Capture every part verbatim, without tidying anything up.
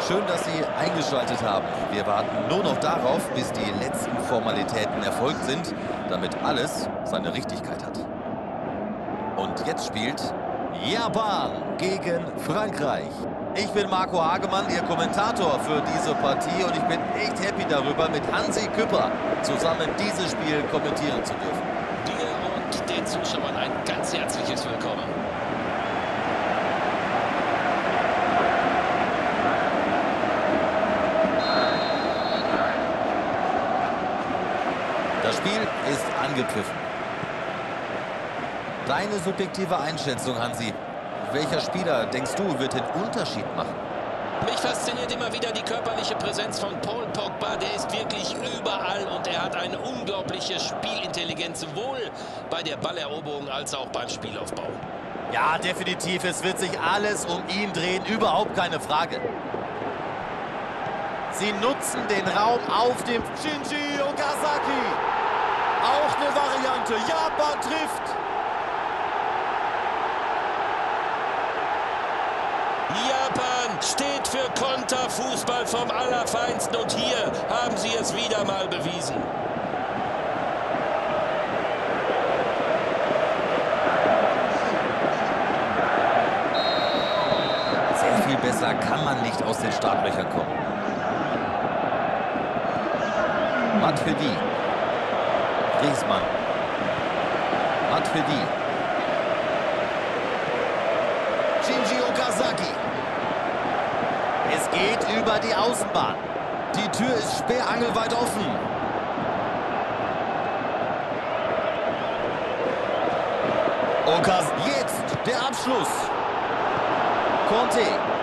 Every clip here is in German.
Schön, dass Sie eingeschaltet haben. Wir warten nur noch darauf, bis die letzten Formalitäten erfolgt sind, damit alles seine Richtigkeit hat. Und jetzt spielt Japan gegen Frankreich. Ich bin Marco Hagemann, Ihr Kommentator für diese Partie, und ich bin echt happy darüber, mit Hansi Küpper zusammen dieses Spiel kommentieren zu dürfen. Dir und den Zuschauern ein ganz herzliches Willkommen. Das Spiel ist angepfiffen. Deine subjektive Einschätzung, Hansi. Welcher Spieler, denkst du, wird den Unterschied machen? Mich fasziniert immer wieder die körperliche Präsenz von Paul Pogba. Der ist wirklich überall und er hat eine unglaubliche Spielintelligenz, sowohl bei der Balleroberung als auch beim Spielaufbau. Ja, definitiv. Es wird sich alles um ihn drehen. Überhaupt keine Frage. Sie nutzen den Raum auf dem Shinji Okazaki. Auch eine Variante. Japan trifft. Japan steht für Konterfußball vom Allerfeinsten und hier haben sie es wieder mal bewiesen. Sehr viel besser kann man nicht aus den Startlöchern kommen. Matuidi. Griezmann. Matuidi. Shinji Okazaki. Es geht über die Außenbahn. Die Tür ist sperrangelweit offen. Okaz, jetzt der Abschluss. Conte.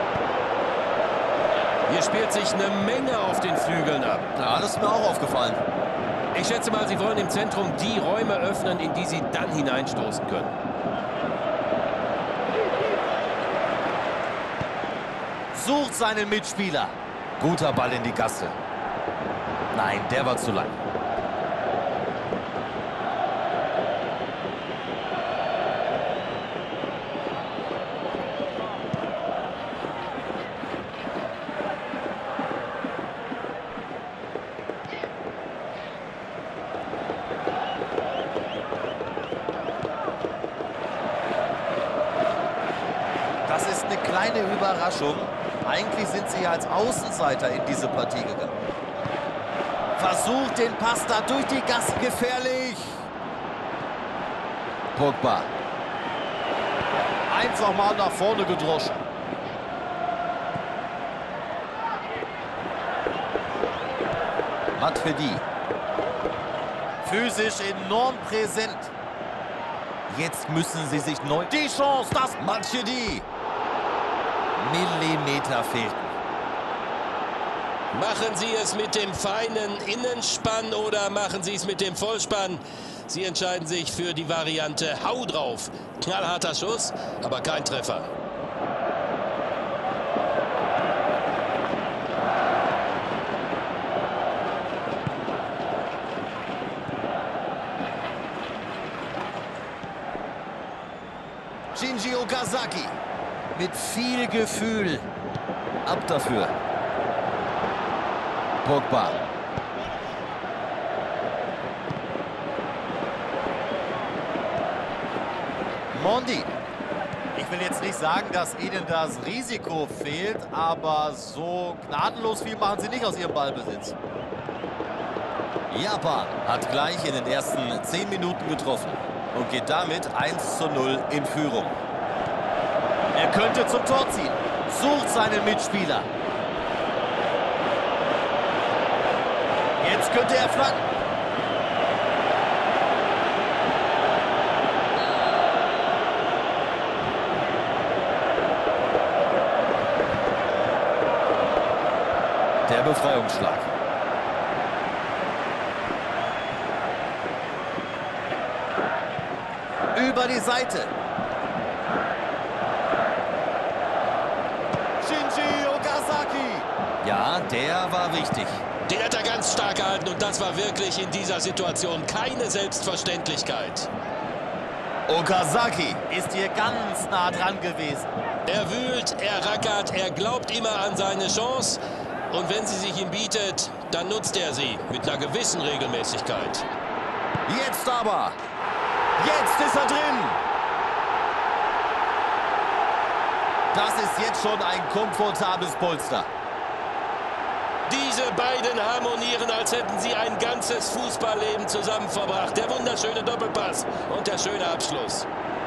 Hier spielt sich eine Menge auf den Flügeln ab. Ja, das ist mir auch aufgefallen. Ich schätze mal, sie wollen im Zentrum die Räume öffnen, in die sie dann hineinstoßen können. Sucht seinen Mitspieler. Guter Ball in die Gasse. Nein, der war zu lang. Das ist eine kleine Überraschung. Eigentlich sind sie als Außenseiter in diese Partie gegangen. Versucht den Pass da durch die Gasse. Gefährlich. Pogba. Einfach mal nach vorne gedroschen. Matuidi. Physisch enorm präsent. Jetzt müssen sie sich neu... Die Chance, das Matuidi. Millimeter fehlten. Machen Sie es mit dem feinen Innenspann oder machen Sie es mit dem Vollspann? Sie entscheiden sich für die Variante Hau drauf. Knallharter Schuss, aber kein Treffer. Shinji Okazaki. Mit viel Gefühl. Ab dafür. Pogba. Mondi. Ich will jetzt nicht sagen, dass ihnen das Risiko fehlt, aber so gnadenlos viel machen sie nicht aus ihrem Ballbesitz. Japan hat gleich in den ersten zehn Minuten getroffen und geht damit eins zu null in Führung. Er könnte zum Tor ziehen. Sucht seinen Mitspieler. Jetzt könnte er flanken. Der Befreiungsschlag. Über die Seite. Ja, der war wichtig. Den hat er ganz stark gehalten und das war wirklich in dieser Situation keine Selbstverständlichkeit. Okazaki ist hier ganz nah dran gewesen. Er wühlt, er rackert, er glaubt immer an seine Chance. Und wenn sie sich ihm bietet, dann nutzt er sie mit einer gewissen Regelmäßigkeit. Jetzt aber. Jetzt ist er drin. Das ist jetzt schon ein komfortables Polster. Diese beiden harmonieren, als hätten sie ein ganzes Fußballleben zusammen verbracht. Der wunderschöne Doppelpass und der schöne Abschluss.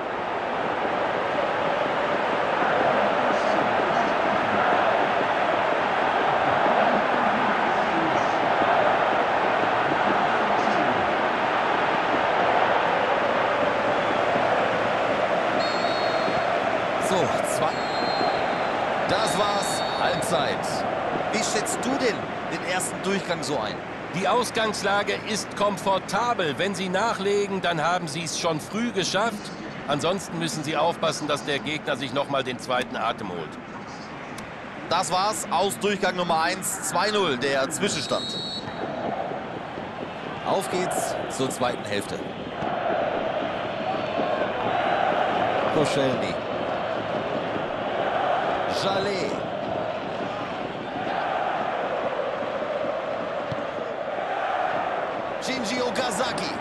So, zwei. Das war's. Halbzeit. Wie schätzt du denn den ersten Durchgang so ein? Die Ausgangslage ist komfortabel. Wenn sie nachlegen, dann haben sie es schon früh geschafft. Ansonsten müssen sie aufpassen, dass der Gegner sich nochmal den zweiten Atem holt. Das war's aus Durchgang Nummer eins. zwei null, der Zwischenstand. Auf geht's zur zweiten Hälfte. Koscielny. Jallet. Shinji Okazaki.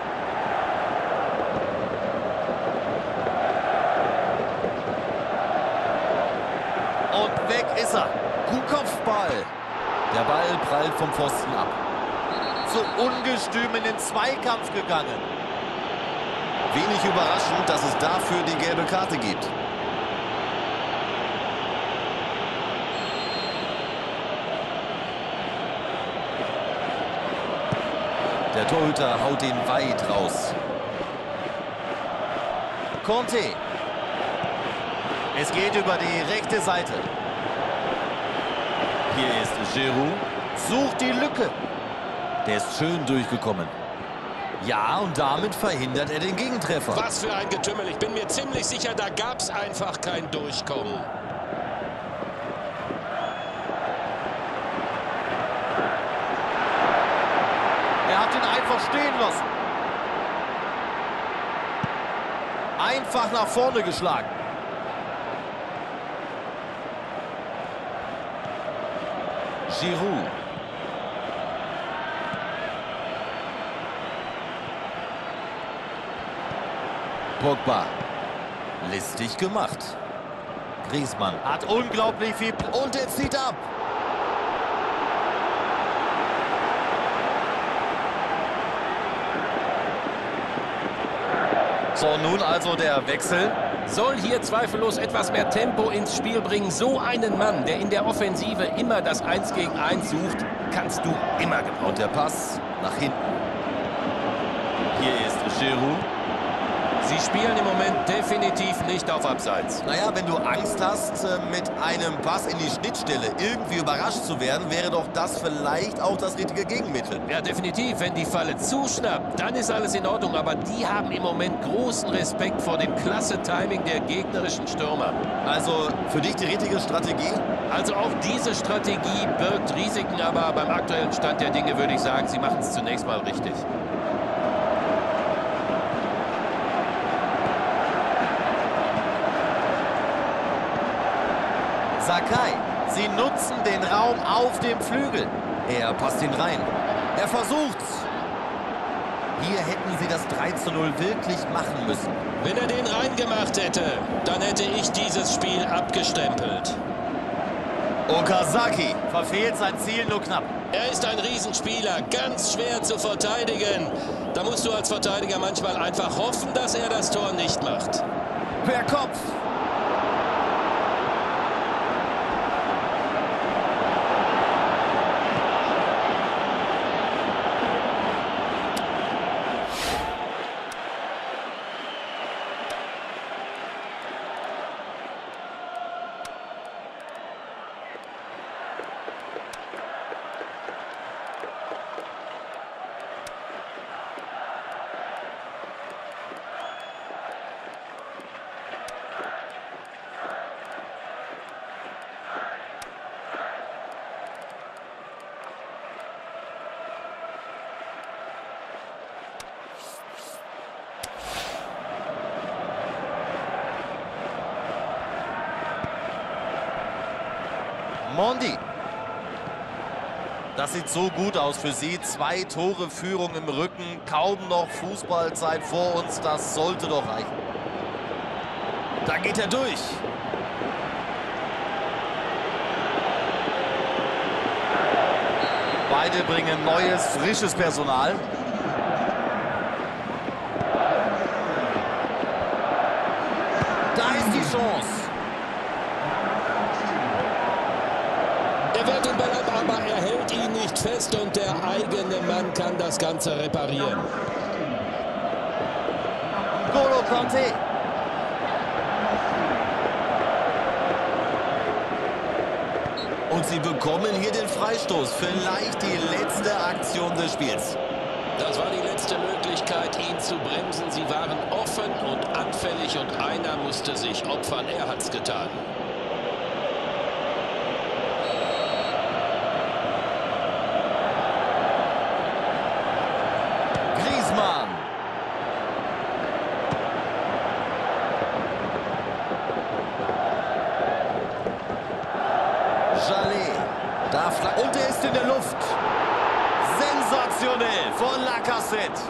Und weg ist er. Gut Kopfball. Der Ball prallt vom Pfosten ab. So ungestüm in den Zweikampf gegangen. Wenig überraschend, dass es dafür die gelbe Karte gibt. Der Torhüter haut ihn weit raus. Conte. Es geht über die rechte Seite. Hier ist Giroud. Sucht die Lücke. Der ist schön durchgekommen. Ja, und damit verhindert er den Gegentreffer. Was für ein Getümmel. Ich bin mir ziemlich sicher, da gab es einfach kein Durchkommen. Er hat ihn einfach stehen lassen. Einfach nach vorne geschlagen. Giroud. Pogba. Listig gemacht. Griezmann hat unglaublich viel... Und er zieht ab. So, nun also der Wechsel. Soll hier zweifellos etwas mehr Tempo ins Spiel bringen. So einen Mann, der in der Offensive immer das eins gegen eins sucht, kannst du immer gebrauchen. Und der Pass nach hinten. Hier ist Giroud. Sie spielen im Moment definitiv nicht auf Abseits. Naja, wenn du Angst hast, mit einem Pass in die Schnittstelle irgendwie überrascht zu werden, wäre doch das vielleicht auch das richtige Gegenmittel. Ja, definitiv. Wenn die Falle zuschnappt, dann ist alles in Ordnung. Aber die haben im Moment großen Respekt vor dem klasse Timing der gegnerischen Stürmer. Also für dich die richtige Strategie? Also auch diese Strategie birgt Risiken, aber beim aktuellen Stand der Dinge würde ich sagen, sie machen es zunächst mal richtig. Sakai. Sie nutzen den Raum auf dem Flügel. Er passt ihn rein. Er versucht's. Hier hätten sie das drei zu null wirklich machen müssen. Wenn er den reingemacht hätte, dann hätte ich dieses Spiel abgestempelt. Okazaki verfehlt sein Ziel nur knapp. Er ist ein Riesenspieler, ganz schwer zu verteidigen. Da musst du als Verteidiger manchmal einfach hoffen, dass er das Tor nicht macht. Per Kopf. Mondi. Das sieht so gut aus für sie. Zwei Tore Führung im Rücken. Kaum noch Fußballzeit vor uns. Das sollte doch reichen. Da geht er durch. Beide bringen neues, frisches Personal. Da ist die Chance. Er wehrt den Ball ab, aber er hält ihn nicht fest und der eigene Mann kann das Ganze reparieren. N'Golo Kanté. Und sie bekommen hier den Freistoß. Vielleicht die letzte Aktion des Spiels. Das war die letzte Möglichkeit, ihn zu bremsen. Sie waren offen und anfällig und einer musste sich opfern. Er hat's getan. Griezmann. Jallet. Da flankt. Und er ist in der Luft. Sensationell von Lacazette.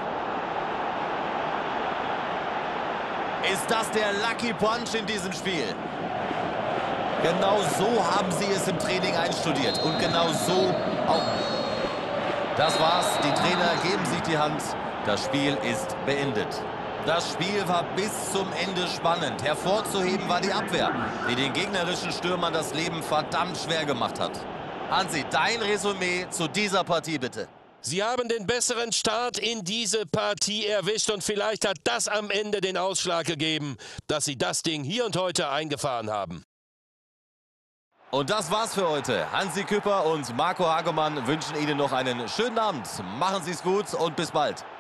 Ist das der Lucky Punch in diesem Spiel? Genau so haben sie es im Training einstudiert. Und genau so auch. Das war's. Die Trainer geben sich die Hand. Das Spiel ist beendet. Das Spiel war bis zum Ende spannend. Hervorzuheben war die Abwehr, die den gegnerischen Stürmern das Leben verdammt schwer gemacht hat. Hansi, dein Resümee zu dieser Partie bitte. Sie haben den besseren Start in diese Partie erwischt und vielleicht hat das am Ende den Ausschlag gegeben, dass sie das Ding hier und heute eingefahren haben. Und das war's für heute. Hansi Küpper und Marco Hagemann wünschen Ihnen noch einen schönen Abend. Machen Sie es gut und bis bald.